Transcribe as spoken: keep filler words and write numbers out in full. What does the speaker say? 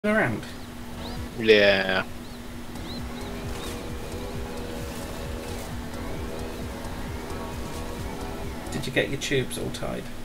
around? Yeah. Did you get your tubes all tied?